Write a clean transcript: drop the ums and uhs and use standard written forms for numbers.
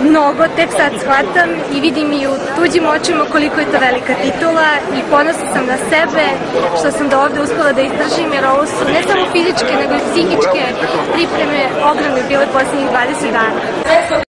mnogo, tek sad shvatam i vidim i u tuđim očima koliko je to velika titula i ponosna sam na sebe što sam do ovde uspela da izdržim, jer ovo su ne samo fizičke nego i psihičke pripreme ogromne bile poslednjih 20 dana.